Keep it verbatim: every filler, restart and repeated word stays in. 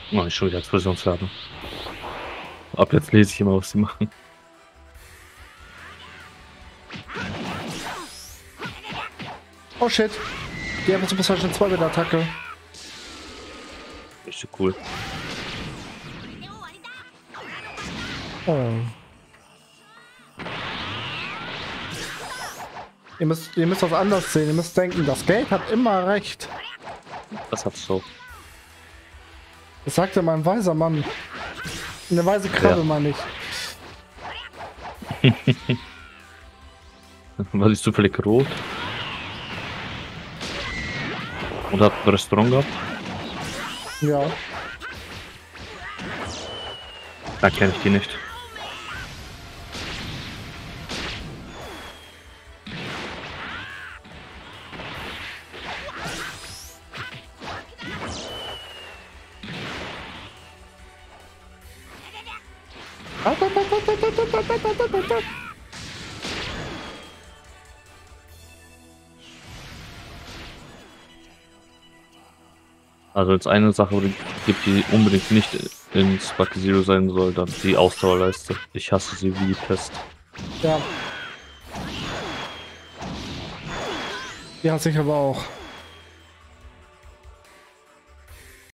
Oh, ich schon wieder Explosionsladung. Ab jetzt lese ich immer, was sie machen. Oh shit. Die haben Super Saiyan zwei mit der Attacke. Richtig cool. Oh. Ihr müsst, ihr müsst das anders sehen. Ihr müsst denken, das Geld hat immer recht. Das hat's so. Das sagte mein weiser Mann. Eine weise Krabbe, Ja. meine ich. War ich zufällig rot? Und hat ein Restaurant gehabt? Ja. Da kenne ich die nicht. Also als eine Sache gibt, die unbedingt nicht in Sparky Zero sein soll, dann die Ausdauerleiste. Ich hasse sie wie die Pest. Ja. Ja, sicher aber auch.